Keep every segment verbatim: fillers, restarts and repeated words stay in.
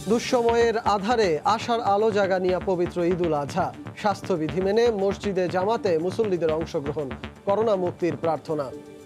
দুঃসময়ের আধারে আশার আলো জাগানিয়া পবিত্র ঈদুল আজহা। স্বাস্থ্যবিধি মেনে মসজিদে জামাতে মুসল্লিদের অংশগ্রহণ, করোনা মুক্তির প্রার্থনা।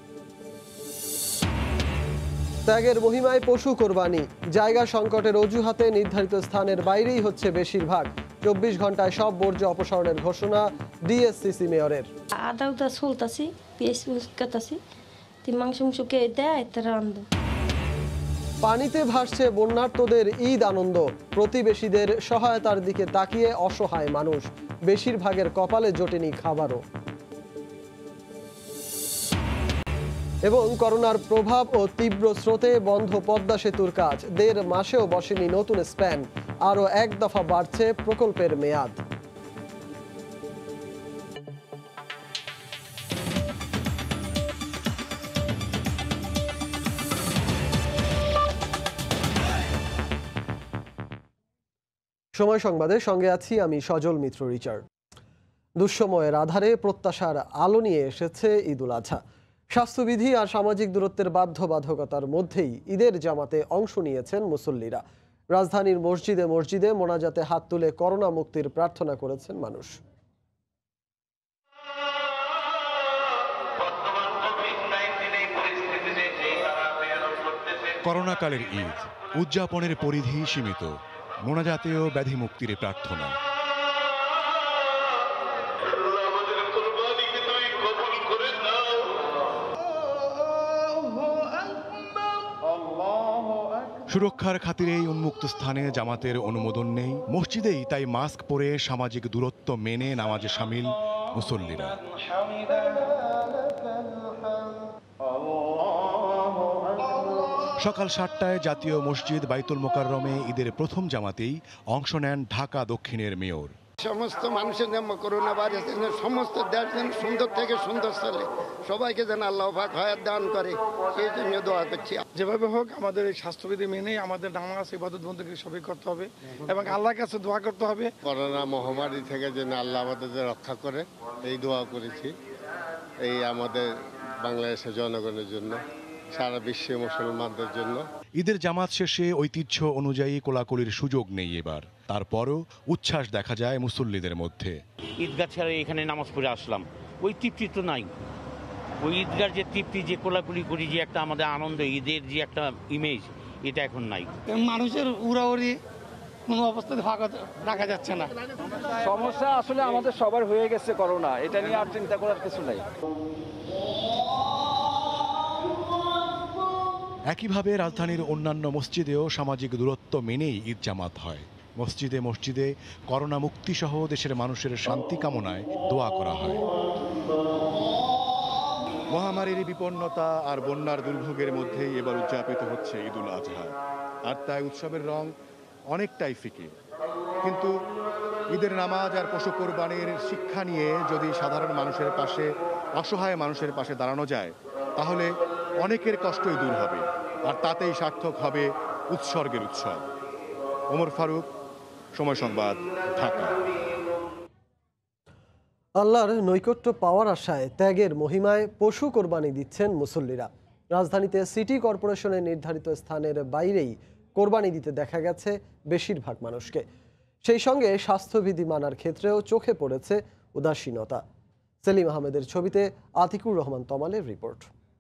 ত্যাগের মহিমায় পশু কোরবানি, জায়গা সংকটের অজুহাতে নির্ধারিত স্থানের বাইরেই হচ্ছে বেশিরভাগ। চব্বিশ ঘন্টায় সব বর্জ্য অপসারণের ঘোষণা ডিএসসিসি মেয়রের। আদা উদা চলতাছি, পেঁয়াজ কাটাছি, মাংস মাংস কে দেয় তারা আনন্দ। পানিতে ভাসছে বন্যার্তদের ঈদ আনন্দ, প্রতিবেশীদের সহায়তার দিকে তাকিয়ে অসহায় মানুষ, বেশিরভাগের কপালে জোটেনি খাবারও। এবং করোনার প্রভাব ও তীব্র স্রোতে বন্ধ পদ্মা সেতুর কাজ, দেড় মাসেও বসেনি নতুন স্প্যান, আরও এক দফা বাড়ছে প্রকল্পের মেয়াদ। সময় সংবাদের সঙ্গে আছি আমি সজল মিত্র রিচার্ড। দুঃসময়ের আধারে প্রত্যাশার আলো নিয়ে এসেছে ঈদুল আজহা। স্বাস্থ্যবিধি আর সামাজিক দূরত্বের বাধ্যবাধকতার মধ্যেই ঈদের জামাতে অংশ নিয়েছেন মুসল্লিরা। রাজধানীর মসজিদে মসজিদে মোনাজাতে হাত তুলে করোনা মুক্তির প্রার্থনা করেছেন মানুষ। করোনাকালের ঈদ উদযাপনের পরিধি সীমিত, মোনাজাতেও ব্যাধি মুক্তির প্রার্থনা। সুরক্ষার খাতিরেই উন্মুক্ত স্থানে জামাতের অনুমোদন নেই, মসজিদেই তাই মাস্ক পরে সামাজিক দূরত্ব মেনে নামাজে শামিল মুসল্লিরা। সকাল সাতটায় জাতীয় মসজিদ বাইতুল মোকাররমে ঈদের প্রথম জামাতেই অংশ নেন ঢাকা দক্ষিণের মেয়র। সমস্ত মানুষের জন্য করোনা ভাইরাস সমস্ত দেশ যেন সুন্দর থেকে সুন্দর চলে, সবাইকে যেন আল্লাহ পাক হায়াত দান করে, সেই জন্য দোয়া করছি। যেভাবে হোক আমাদের এই স্বাস্থ্যবিধি মেনে আমাদের নামাজ ইবাদত বন্দেগী সবই করতে হবে এবং আল্লাহর কাছে দোয়া করতে হবে। করোনা মহামারী থেকে যেন আল্লাহ আমাদের রক্ষা করে এই দোয়া করেছি, এই আমাদের বাংলাদেশের জনগণের জন্য, সারা বিশ্বে মুসলমানদের জন্য। ঈদের জামাত শেষে ঐতিহ্য অনুযায়ী কোলাকুলির সুযোগ নেই এবার, তারপরও উচ্ছ্বাস দেখা যায় মুসল্লিদের মধ্যে। ঈদগাহ ছেড়ে এখানে নামাজ পড়ে আসলাম, ওই তৃপ্তি তো নাই। ওই ঈদগার যে তৃপ্তি, যে কোলাকুলি করি, যে একটা আমাদের আনন্দ, ঈদের যে একটা ইমেজ, এটা এখন নাই। মানুষের উড়াউড়ি কোনো অবস্থাতে ফাঁকা রাখা যাচ্ছে না। সমস্যা আসলে আমাদের সবার হয়ে গেছে করোনা, এটা নিয়ে আর চিন্তা করার কিছু নাই। একইভাবে রাজধানীর অন্যান্য মসজিদেও সামাজিক দূরত্ব মেনেই ঈদ জামাত হয়। মসজিদে মসজিদে করোনা মুক্তিসহ দেশের মানুষের শান্তি কামনায় দোয়া করা হয়। মহামারীর বিপন্নতা আর বন্যার দুর্ভোগের মধ্যেই এবার উদযাপিত হচ্ছে ঈদুল আজহা, আর তাই উৎসবের রং অনেকটাই ফিকে। কিন্তু ঈদের নামাজ আর পশু কোরবানির শিক্ষা নিয়ে যদি সাধারণ মানুষের পাশে, অসহায় মানুষের পাশে দাঁড়ানো যায়, তাহলে অনেকের কষ্টই দূর হবে, আর তাতেই সার্থক হবে উৎসর্গের উৎসব। ওমর ফারুক, সময় সংবাদ, ঢাকা। আল্লাহর নৈকট্য পাওয়ার আশায় ত্যাগের মহিমায় পশু কোরবানি দিচ্ছেন মুসল্লিরা। রাজধানীতে সিটি কর্পোরেশনের নির্ধারিত স্থানের বাইরেই কোরবানি দিতে দেখা গেছে বেশিরভাগ মানুষকে। সেই সঙ্গে স্বাস্থ্যবিধি মানার ক্ষেত্রেও চোখে পড়েছে উদাসীনতা। সেলিম আহমেদের ছবিতে আতিকুর রহমান তমালের রিপোর্ট।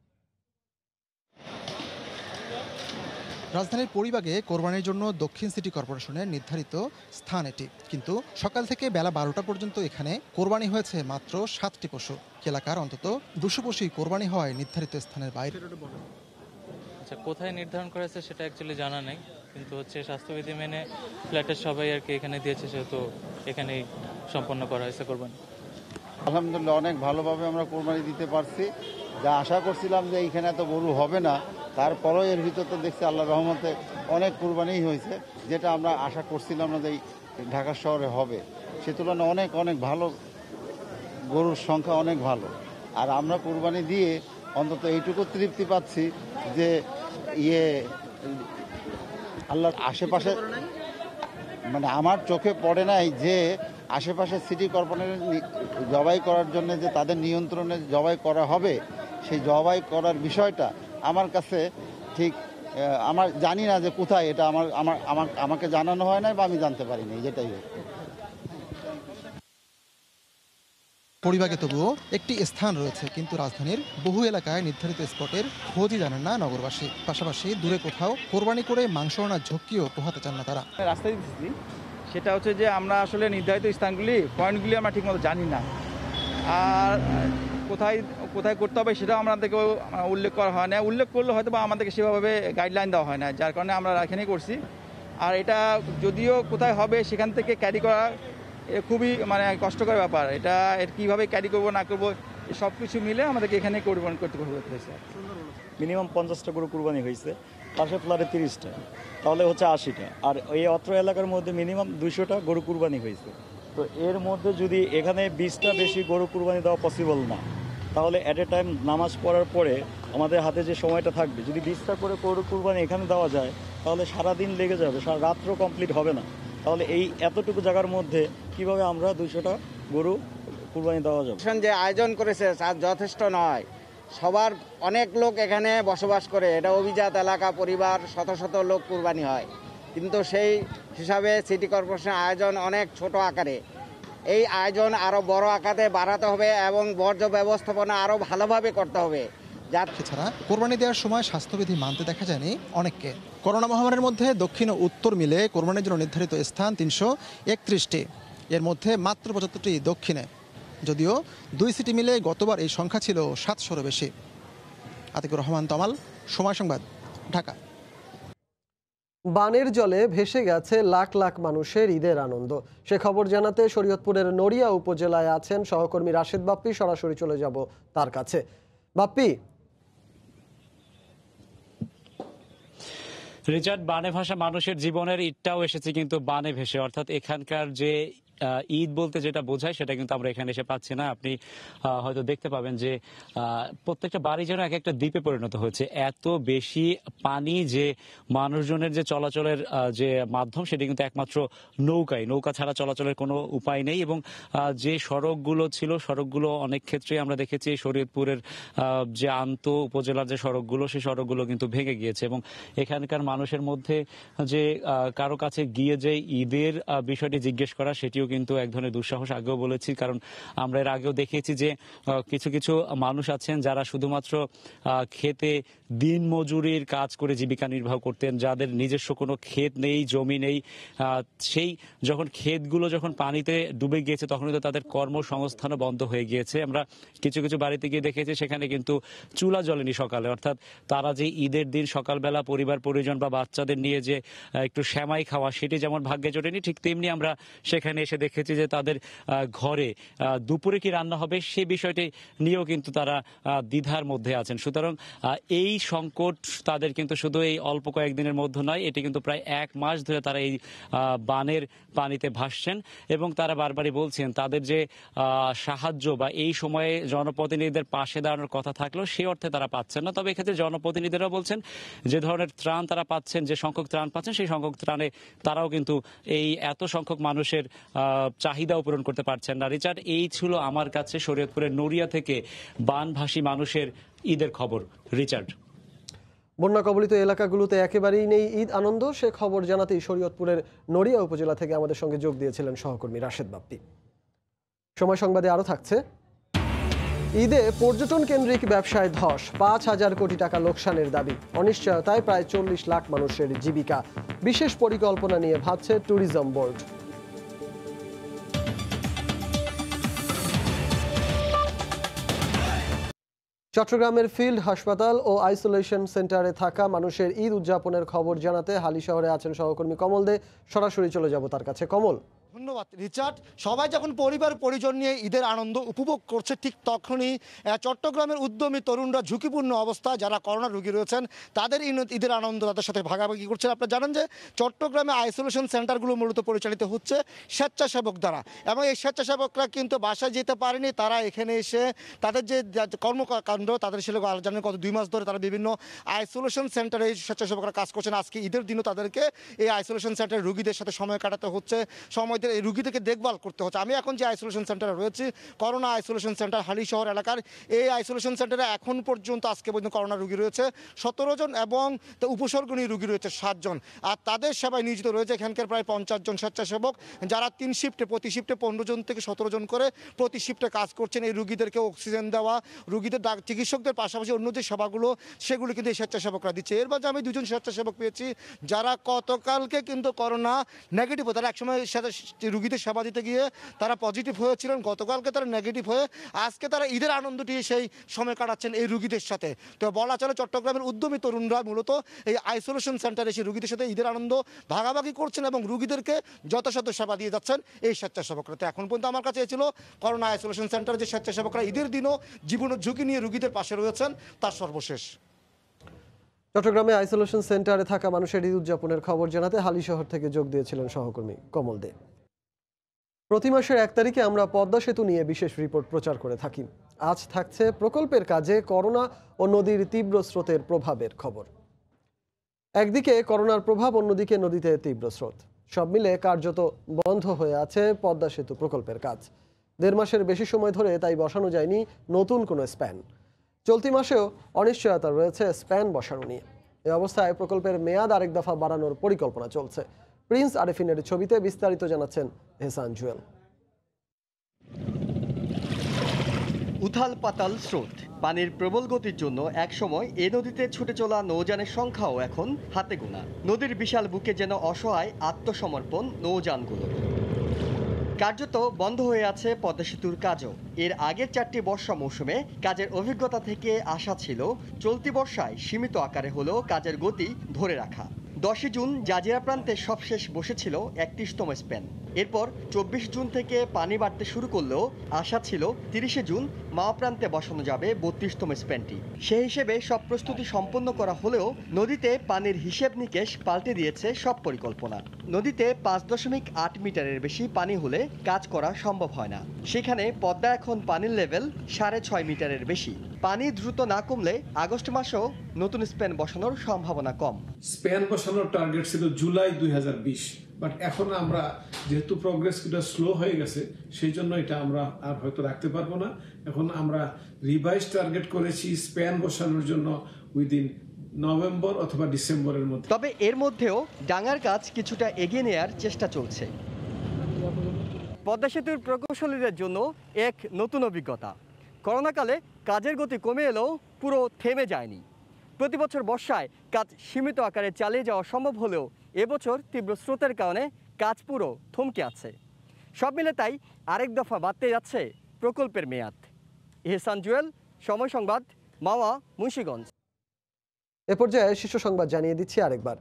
রাজধানীর পরিবাগে কোরবানির জন্য দক্ষিণ সিটি কর্পোরেশনের নির্ধারিত স্থান এটি, কিন্তু সকাল থেকে বেলা বারোটা পর্যন্ত এখানে কোরবানি হয়েছে মাত্র সাতটি পশু। এলাকার অন্তত দুশো পশুই কোরবানি হওয়ায় নির্ধারিত স্থানের বাইরে। আচ্ছা, কোথায় নির্ধারণ করেছে সেটা অ্যাকচুয়ালি জানা নেই, কিন্তু হচ্ছে স্বাস্থ্যবিধি মেনে ফ্ল্যাটের সবাই আর কি এখানে দিয়েছে, সেহেতু এখানেই সম্পন্ন করা হয়েছে কোরবানি। আলহামদুলিল্লাহ, অনেক ভালোভাবে আমরা কোরবানি দিতে পারছি। যা আশা করছিলাম যে এইখানে এত গরু হবে না, তারপরেও এর ভিতরে দেখছি আল্লাহ রহমতে অনেক কোরবানিই হয়েছে, যেটা আমরা আশা করছিলাম না যে ঢাকা শহরে হবে। সে তুলনায় অনেক অনেক ভালো, গরুর সংখ্যা অনেক ভালো। আর আমরা কোরবানি দিয়ে অন্তত এইটুকু তৃপ্তি পাচ্ছি যে ইয়ে আল্লাহর আশেপাশে, মানে আমার চোখে পড়ে নাই যে আশেপাশে সিটি কর্পোরেশন জবাই করার জন্য যে তাদের নিয়ন্ত্রণে জবাই করা হবে, সেই জবাই করার বিষয়টা আমার কাছে ঠিক আমার জানি না যে কোথায় এটা, আমার আমার আমার আমাকে জানানো হয় না বা আমি জানতে পারিনি, যেটাই হোক। পরিবাগে তবুও একটি স্থান রয়েছে, কিন্তু রাজধানীর বহু এলাকায় নির্ধারিত স্পটের খোঁজই জানেন না নগরবাসী। পাশাপাশি দূরে কোথাও কোরবানি করে মাংস আনার ঝক্কিও পোহাতে চান না তারা। রাস্তায় দিচ্ছি, সেটা হচ্ছে যে আমরা আসলে নির্ধারিত স্থানগুলি পয়েন্টগুলি আমরা ঠিকমতো জানি না, আর কোথায় কোথায় করতে হবে সেটাও আমাদেরকে উল্লেখ করা হয় না। উল্লেখ করলে হয়তো বা আমাদেরকে সেভাবে গাইডলাইন দেওয়া হয় না, যার কারণে আমরা এখানেই করছি। আর এটা যদিও কোথায় হবে সেখান থেকে ক্যারি করা খুবই মানে কষ্টকর ব্যাপার। এটা কীভাবে ক্যারি করবো না করবো সব কিছু মিলে আমাদেরকে এখানে কোরবানি করতে হয়েছে। মিনিমাম পঞ্চাশটা গরু কুরবানি হয়েছে, পাশে ফ্ল্যাটে তিরিশটা, তাহলে হচ্ছে আশিটা। আর এই অত্র এলাকার মধ্যে মিনিমাম দুইশোটা গরু কুরবানি হয়েছে। তো এর মধ্যে যদি এখানে বিশটা বেশি গরু কুরবানি দেওয়া পসিবল না, তাহলে অ্যাট এ টাইম নামাজ পড়ার পরে আমাদের হাতে যে সময়টা থাকবে, যদি বিশটা করে গরু কুরবানি এখানে দেওয়া যায় তাহলে সারাদিন লেগে যাবে, সারা রাত্র কমপ্লিট হবে না। তাহলে এই এতটুকু জায়গার মধ্যে কিভাবে আমরা দুইশোটা গরু কুরবানি দেওয়া যাবে? যে আয়োজন করেছে তার যথেষ্ট নয়। সবার অনেক লোক এখানে বসবাস করে, এটা অভিজাত এলাকা, পরিবার, শত শত লোক কুরবানি হয়, কিন্তু সেই হিসাবে সিটি কর্পোরেশনের আয়োজন অনেক ছোট আকারে। এই আয়োজন আরও বড় আকারে বাড়াতে হবে এবং বর্জ্য ব্যবস্থাপনা আরও ভালোভাবে করতে হবে। এছাড়া কোরবানি দেওয়ার সময় স্বাস্থ্যবিধি মানতে দেখা যায়নি অনেককে। করোনা মহামারীর মধ্যে দক্ষিণ ও উত্তর মিলে কোরবানির জন্য নির্ধারিত স্থান তিনশো একত্রিশটি, এর মধ্যে মাত্র পঁচাত্তরটি দক্ষিণে, যদিও দুই সিটি মিলে গতবার এই সংখ্যা ছিল সাতশোরও বেশি। আতিকুর রহমান তমাল, সময় সংবাদ, ঢাকা। বানের জলে ভেসে গেছে লাখ লাখ মানুষের ঈদের আনন্দ। সে খবর জানাতে শরীয়তপুরের নড়িয়া উপজেলায় আছেন সহকর্মী রাশেদ বাপ্পি। সরাসরি চলে যাব তার কাছে। বাপ্পি, রিচার্ড, বানে ভাসা মানুষের জীবনের ঈদটাও এসেছে কিন্তু বানে ভেসে, অর্থাৎ এখানকার যে ঈদ বলতে যেটা বোঝায় সেটা কিন্তু আমরা এখানে এসে পাচ্ছি না। আপনি হয়তো দেখতে পাবেন যে প্রত্যেকটা বাড়ি যেন এক একটা দ্বীপে পরিণত হয়েছে। এত বেশি পানি যে মানুষজনের যে চলাচলের যে মাধ্যম সেটা কিন্তু একমাত্র নৌকায়, নৌকা ছাড়া চলাচলের কোনো উপায় নেই। এবং যে সড়কগুলো ছিল সড়কগুলো অনেক ক্ষেত্রে আমরা দেখেছি শরীয়তপুরের যে আন্ত উপজেলার যে সড়কগুলো সেই সড়কগুলো কিন্তু ভেঙে গিয়েছে। এবং এখানকার মানুষের মধ্যে যে কারো কাছে গিয়ে যে ঈদের বিষয়টি জিজ্ঞেস করা সেটিও কিন্তু এক ধরনের দুঃসাহস, আগেও বলেছি, কারণ আমরা এর আগেও দেখেছি যে কিছু কিছু মানুষ আছেন যারা শুধুমাত্র খেতে দিন মজুরির কাজ করে জীবিকা নির্বাহ করতেন, যাদের নিজস্ব কোনো ক্ষেত নেই, জমি নেই। সেই যখন ক্ষেতগুলো যখন পানিতে ডুবে গিয়েছে তখন কিন্তু তাদের কর্মসংস্থানও বন্ধ হয়ে গিয়েছে। আমরা কিছু কিছু বাড়িতে গিয়ে দেখেছি সেখানে কিন্তু চুলা জ্বলেনি সকালে, অর্থাৎ তারা যে ঈদের দিন সকালবেলা পরিবার পরিজন বা বাচ্চাদের নিয়ে যে একটু সেমাই খাওয়া সেটি যেমন ভাগ্যে জোটেনি, ঠিক তেমনি আমরা সেখানে এসে দেখেছি যে তাদের ঘরে দুপুরে কি রান্না হবে সে বিষয়টি নিয়েও কিন্তু তারা দ্বিধার মধ্যে আছেন। সুতরাং এই সংকট তাদের কিন্তু শুধু এই অল্প কয়েকদিনের মধ্যে নয়, এটি কিন্তু প্রায় এক মাস ধরে তারা এই বানের পানিতে ভাসছেন এবং তারা বারবারই বলছেন তাদের যে সাহায্য বা এই সময়ে জনপ্রতিনিধিদের পাশে দাঁড়ানোর কথা থাকলেও সেই অর্থে তারা পাচ্ছেন না। তবে এক্ষেত্রে জনপ্রতিনিধিরাও বলছেন যে ধরনের ত্রাণ তারা পাচ্ছেন, যে সংখ্যক ত্রাণ পাচ্ছেন সেই সংখ্যক ত্রাণে তারাও কিন্তু এই এত সংখ্যক মানুষের চাহিদাও পূরণ করতে পারছেন না। রিচার্ড, এই ছিল আমার কাছে শরীয়তপুরের নড়িয়া থেকে বানভাসী মানুষের ঈদের খবর। রিচার্ড, বন্যা কবলিত এলাকাগুলোতে একেবারেই নেই ঈদ আনন্দ, সে খবর জানাতেই শরীয়তপুরের নড়িয়া উপজেলা থেকে আমাদের সঙ্গে যোগ দিয়েছিলেন সহকর্মী রাশেদ বাপ্পি। সময় সংবাদে আরও থাকছে, ঈদে পর্যটন কেন্দ্রিক ব্যবসায় ধস, পাঁচ হাজার কোটি টাকা লোকসানের দাবি, অনিশ্চয়তায় প্রায় চল্লিশ লাখ মানুষের জীবিকা, বিশেষ পরিকল্পনা নিয়ে ভাবছে ট্যুরিজম বোর্ড। চট্টগ্রামের ফিল্ড হাসপাতাল ও আইসোলেশন সেন্টারে থাকা মানুষের ঈদ উদযাপনের খবর জানাতে হালি শহরে আছেন সহকর্মী কমল দে। সরাসরি চলে যাব তার কাছে। কমল, ধন্যবাদ রিচার্ড। সবাই যখন পরিবার পরিজন নিয়ে ঈদের আনন্দ উপভোগ করছে ঠিক তখনই চট্টগ্রামের উদ্যমী তরুণরা ঝুঁকিপূর্ণ অবস্থা, যারা করোনা রোগী রয়েছেন তাদের ঈদের আনন্দ তাদের সাথে ভাগাভাগি করছেন। আপনারা জানেন যে চট্টগ্রামে আইসোলেশন সেন্টারগুলো মূলত পরিচালিত হচ্ছে স্বেচ্ছাসেবক দ্বারা, এবং এই স্বেচ্ছাসেবকরা কিন্তু বাসায় যেতে পারেনি, তারা এখানে এসে তাদের যে কর্মকাণ্ড তাদের ছিল জানেন গত দুই মাস ধরে তারা বিভিন্ন আইসোলেশন সেন্টারে স্বেচ্ছাসেবকরা কাজ করছেন। আজকে ঈদের দিনও তাদেরকে এই আইসোলেশন সেন্টারে রোগীদের সাথে সময় কাটাতে হচ্ছে, সময় এদের এই রুগীদেরকে দেখভাল করতে হচ্ছে। আমি এখন যে আইসোলেশন সেন্টারে রয়েছি করোনা আইসোলেশন সেন্টার হালিশহর এলাকার, এই আইসোলেশন সেন্টারে এখন পর্যন্ত আজকে পর্যন্ত করোনা রুগী রয়েছে সতেরো জন এবং উপসর্গ নিয়ে রুগী রয়েছে সাতজন। আর তাদের সেবায় নিয়োজিত রয়েছে এখানকার প্রায় পঞ্চাশ জন স্বেচ্ছাসেবক, যারা তিন শিফটে প্রতি শিফটে পনেরো জন থেকে সতেরো জন করে প্রতি শিফটে কাজ করছেন। এই রুগীদেরকে অক্সিজেন দেওয়া, রুগীদের চিকিৎসকদের পাশাপাশি অন্য যে সেবাগুলো সেগুলো কিন্তু এই স্বেচ্ছাসেবকরা দিচ্ছে। এর মাঝে আমি দুজন স্বেচ্ছাসেবক পেয়েছি যারা গতকালকে কিন্তু করোনা নেগেটিভ, তারা একসময় সাথে রুগীদের সেবা দিতে গিয়ে তারা পজিটিভ হয়েছিলেন, গতকালকে তারা নেগেটিভ হয়ে আজকে তারা ঈদের আনন্দটি সেই সময় কাটাচ্ছেন এই রুগীদের সাথে। তো বলা চলে চট্টগ্রামের উদ্যমী তরুণরা মূলত এই আইসোলেশন সেন্টারে এসে রুগীদের সাথে ঈদের আনন্দ ভাগাভাগি করছেন এবং রুগীদেরকে যথাসাধ্য সেবা দিয়ে যাচ্ছেন এই স্বেচ্ছাসেবকরা। তো এখন পর্যন্ত আমার কাছে ছিল করোনা আইসোলেশন সেন্টারে যে স্বেচ্ছাসেবকরা ঈদের দিনও জীবনের ঝুঁকি নিয়ে রুগীদের পাশে রয়েছেন তার সর্বশেষ। চট্টগ্রামে আইসোলেশন সেন্টারে থাকা মানুষের ঈদ উদযাপনের খবর জানাতে হালিশহর থেকে যোগ দিয়েছিলেন সহকর্মী কমল দে। প্রতি মাসের এক তারিখে আমরা পদ্মা সেতু নিয়ে বিশেষ রিপোর্ট প্রচার করে থাকি। আজ থাকছে প্রকল্পের কাজে করোনা ও নদীর তীব্র স্রোতের প্রভাবের খবর। একদিকে করোনার প্রভাব, অন্যদিকে নদীতে তীব্র স্রোত, সব মিলে কার্যত বন্ধ হয়ে আছে পদ্মা সেতু প্রকল্পের কাজ। দেড় মাসের বেশি সময় ধরে তাই বসানো যায়নি নতুন কোনো স্প্যান। চলতি মাসেও অনিশ্চয়তা রয়েছে স্প্যান বসানো নিয়ে। এই অবস্থায় প্রকল্পের মেয়াদ আরেক দফা বাড়ানোর পরিকল্পনা চলছে। প্রিন্স আরেফিনের ছবিতে বিস্তারিত জানাচ্ছেন এহসান জুয়েল। উথাল পাতাল স্রোত, পানির প্রবল গতির জন্য একসময় এ নদীতে ছুটে চলা নৌযানের সংখ্যাও এখন হাতে গোনা। নদীর বিশাল বুকে যেন অসহায় আত্মসমর্পণ নৌযানগুলোর। কার্যত বন্ধ হয়ে আছে পদ্মা সেতুর কাজও। এর আগের চারটি বর্ষা মৌসুমে কাজের অভিজ্ঞতা থেকে আশা ছিল চলতি বর্ষায় সীমিত আকারে হলেও কাজের গতি ধরে রাখা। দশই জুন জাজিরা প্রান্তে সবশেষ বসেছিল একত্রিশতম স্প্যান। এরপর চব্বিশ জুন থেকে পানি বাড়তে শুরু করলেও আশা ছিল তিরিশে জুন মাওয়া প্রান্তে বসানো যাবে বত্রিশতম স্প্যানটি। সেই হিসেবে সব প্রস্তুতি সম্পন্ন করা হলেও নদীতে পানির হিসেব নিকেশ পাল্টে দিয়েছে সব পরিকল্পনা। নদীতে পাঁচ দশমিক আট মিটারের বেশি পানি হলে কাজ করা সম্ভব হয় না। সেখানে পদ্মা এখন পানির লেভেল সাড়ে ছয় মিটারের বেশি। পানি দ্রুত না কমলে আগস্ট মাসেও নতুন স্প্যান বসানোর সম্ভাবনা কম। স্প্যান বসানোর টার্গেট ছিল জুলাই দুই হাজার বিশ, বাট এখন আমরা যেহেতু প্রোগ্রেস স্লো হয়ে গেছে সেই জন্য এটা আমরা আর হয়তো রাখতে পারবো না। এখন আমরা রিভাইজ টার্গেট করেছি স্প্যান বসানোর জন্য উইদিন নভেম্বর অথবা ডিসেম্বরের মধ্যে। তবে এর মধ্যেও ডাঙার কাজ কিছুটা এগিয়ে নেয়ার চেষ্টা চলছে। পদ্মা সেতুর প্রকৌশলীদের জন্য এক নতুন অভিজ্ঞতা। করোনাকালে কাজের গতি কমে এলেও পুরো থেমে যায়নি। প্রতি বছর বর্ষায় কাজ সীমিত আকারে চালিয়ে যাওয়া সম্ভব হলেও এবছর তীব্র স্রোতের কারণে কাজ পুরো থমকে আছে। সব মিলে তাই আরেক দফা বাড়তে যাচ্ছে প্রকল্পের মেয়াদ। এহসান জুয়েল, সময় সংবাদ, মাওয়া, মুন্সিগঞ্জ। এ পর্যায়ে শীর্ষ সংবাদ জানিয়ে দিচ্ছি আরেকবার।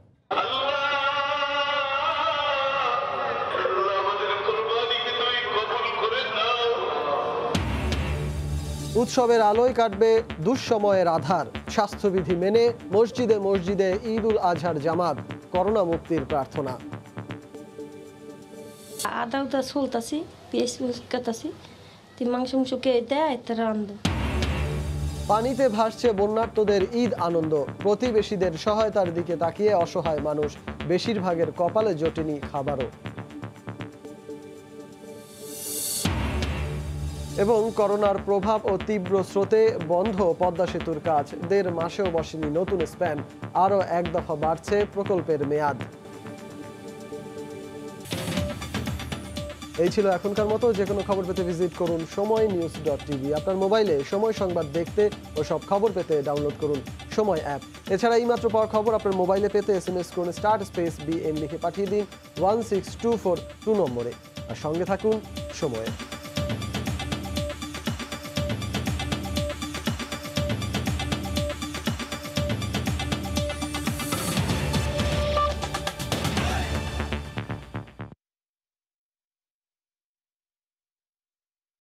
উৎসবের আলোয় কাটবে দুঃসময়ের আধার। স্বাস্থ্যবিধি মেনে মসজিদে মসজিদে ঈদ উল আজহার জামাত, করোনা মুক্তির প্রার্থনা। আদা উদা চলতাছি, পেঁয়াজ কাটাছি, তুই মাংস মাংস কে দেয় তারা আনন্দ। পানিতে ভাসছে বন্যার্তদের ঈদ আনন্দ। প্রতিবেশীদের সহায়তার দিকে তাকিয়ে অসহায় মানুষ, বেশিরভাগের কপালে জোটেনি খাবারও। এবং করোনার প্রভাব ও তীব্র স্রোতে বন্ধ পদ্মা সেতুর কাজ। দেড় মাসেও বসেনি নতুন স্প্যান, আরও এক দফা বাড়ছে প্রকল্পের মেয়াদ। এই ছিল এখনকার মতো। যে কোনো খবর পেতে ভিজিট করুন সময় নিউজ ডট টিভি। আপনার মোবাইলে সময় সংবাদ দেখতে ও সব খবর পেতে ডাউনলোড করুন সময় অ্যাপ। এছাড়া এই মাত্র পাওয়া খবর আপনার মোবাইলে পেতে এস এম এস করুন স্টার্ট স্পেস বিএন লিখে পাঠিয়ে দিন one six two four two নম্বরে। আর সঙ্গে থাকুন সময়ে।